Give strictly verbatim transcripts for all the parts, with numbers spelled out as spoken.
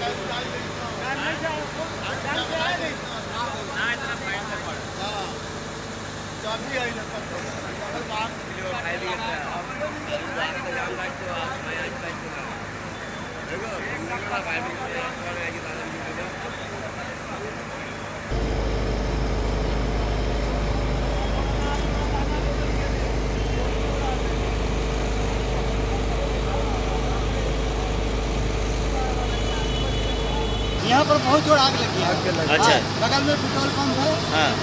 यहाँ पर बहुत जोर आग लगी है। अच्छा। बगल में पेट्रोल पंप है। हाँ।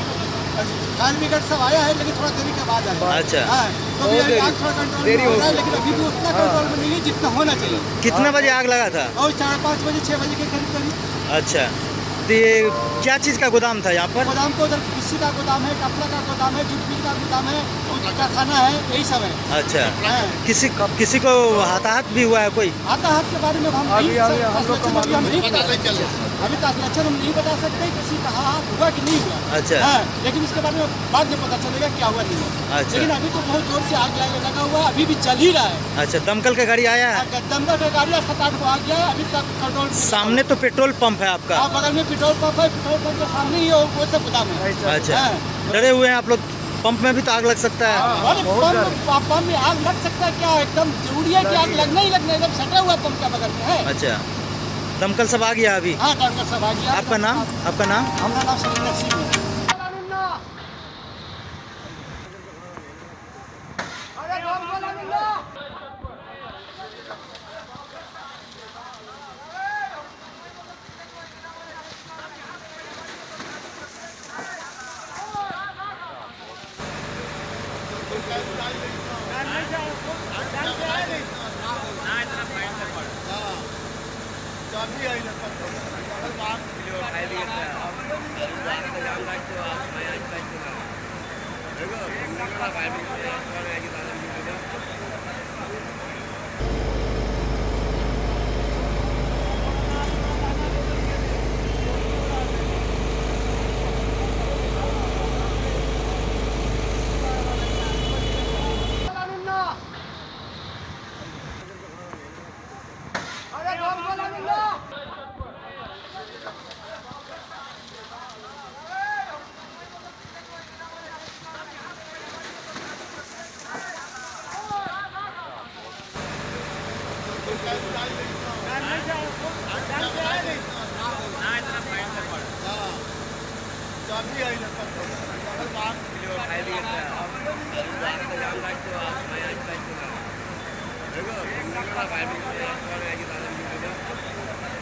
फायर ब्रिगेड सब आया है, लेकिन थोड़ा देरी के बाद आया। अच्छा। हाँ, तो भी आग थोड़ा कंट्रोल में हो रहा है, लेकिन अभी भी उतना कंट्रोल में नहीं है जितना होना चाहिए। कितने बजे आग लगा था? और साढ़े पाँच बजे छः बजे के करीब करीब। अच्छा, तो ये क्या चीज़ का गोदाम था यहाँ पर? गोदाम को उधर किसी का गोदाम है, कपड़ा का गोदाम है, जूट मिल का गोदाम है, कारखाना है, यही सब है। अच्छा। किसी किसी को हताहत भी हुआ है कोई? हताहत के बारे में हम अभी अभी हम लोग को हम नहीं बता सकते, अभी तक लक्षण हम नहीं बता सकते किसी का हाथ हुआ कि नहीं हुआ। अच्छा। हाँ, लेकिन इसके बारे में बाद में पता चलेगा क्या हुआ नहीं हुआ। अच्छा। लेकिन अभी तो बहुत जोर से आग लगा हुआ है, अभी भी चल ही रहा है। अच्छा, दमकल का गाड़ी आया है? दमकल का गाड़ी सात आठ को आ गया है, अभी तक कंट्रोल। सामने तो पेट्रोल पंप है आपका? बगल में पेट्रोल पंप है, पेट्रोल पंप के सामने ही वो सब गोदाम है। अच्छा, डरे हुए हैं आप लोग? पंप में भी तो आग लग सकता है। अरे पंप में आग लग सकता है क्या? एकदम जरूरी है कि आग लगना ही लगना, एकदम सटा हुआ पंप का बगल में है। अच्छा, दमकल सब आ गया अभी? हाँ, दमकल सब आ गया। आपका नाम? आपका नाम? हमारा नाम सुरेंद्र सिंह है। देखो